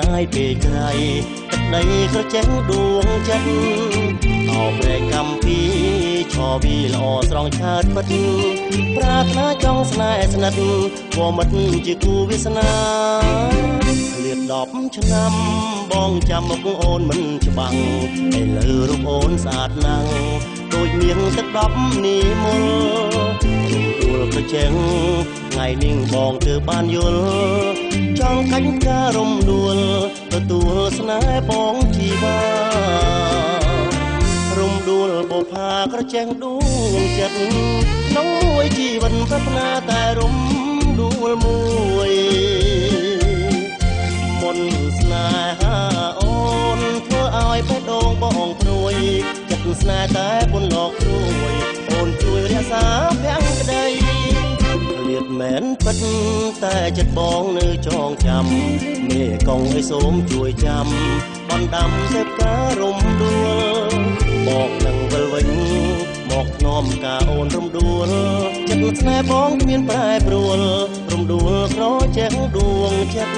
ายเปไกลទឹកដីក្រចេះដួងចិត្តអោប្រែកម្មពីឈរវីល្អស្រងឆើតពិតប្រាថ្នាចង់ស្នេហ៍ស្និទ្ធវមិត្តជាគូវាសនាឃ្លាត10ឆ្នាំបងចាំមុខអូនមិនច្បាំងឥឡូវរូបអូនស្អាតណាស់ដូចមានទឹក10នីមលដួលប្រជែងថ្ងៃនេះបងទើបបានយល់ចង់កាច់ការរំដួលទទួលស្នេហ៍បងជីវារំដួលបុប្ផាក្រចេះដួងចិត្តក្នុងមួយជីវិតប្រាថ្នាតែរំដួលមួយមុនស្នេហាអូនធ្វើឲ្យបេះដូងបងព្រួយចិត្តស្នេហ៍តែពុនលោកព្រួយអូនជួយរក្សាភក្តីលៀតមែនពិតតែចិត្តបងនៅចងចាំមេកងឲ្យសូមជួយចាំបណ្ដាំសេពការរំដួលបងនឹងវិលវិញមកធ្នមការអូនរំដួលចិត្តស្នេហ៍បងគ្មានប្រែប្រួលរំដួលក្រចេះដួងចិត្ត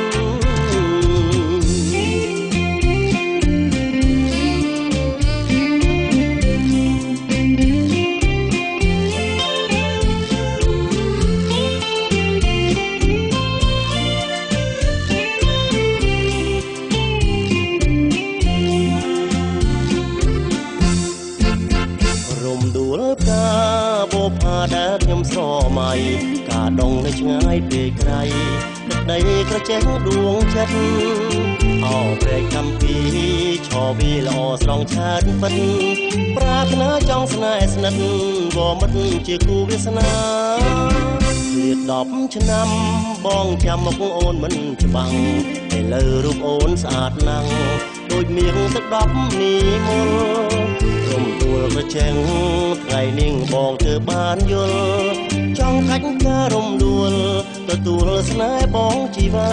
ដែលខ្ញុំស្រមៃការដងនៅឆ្ងាយពេកក្រៃទឹកដីក្រចេះដួងចិត្តអោប្រែកកម្មពីឈរវីល្អស្រងឆើតពិតប្រាថ្នាចង់ស្នេហ៍ស្និទ្ធវមិត្តជាគូវាសនាឃ្លាត10ឆ្នាំបងចាំមុខអូនមិនច្បាំងឥឡូវរូបអូនស្អាតណាស់ដូចមានទឹក10នីមលរំដួលប្រជែងថ្ងៃនេះបងទើបបានយល់ចង់កាច់ការរំដួលទទួលស្នេហ៍បងជីវា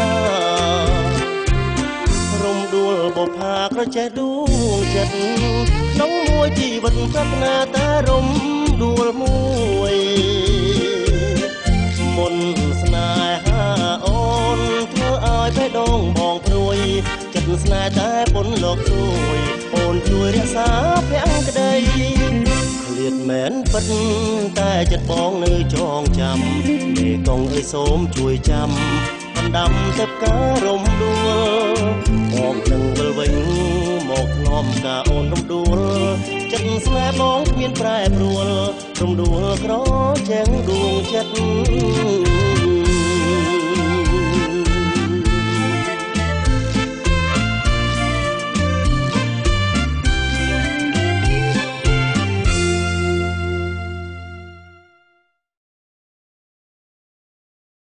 រំដួលបុប្ផាក្រចេះដួងចិត្តក្នុងមួយជីវិតប្រាថ្នាតែរំដួលមួយមុនស្នេហាអូនធ្វើឲ្យបេះដូងបងព្រួយចិត្តស្នេហ៍តែពុនលោកជួយអូនជួយរក្សាភក្តីឃ្លាតមែនពិតតែចិត្តបងនៅចងចាំមេកងអើយសូមជួយចាំបណ្ដាំទៅការរំដួលបងនឹងវិលវិញមកធ្នមការអូនរំដួលចិត្តស្នេហ៍បងគ្មានប្រែប្រួលរំដួលក្រចេះដួងចិត្ត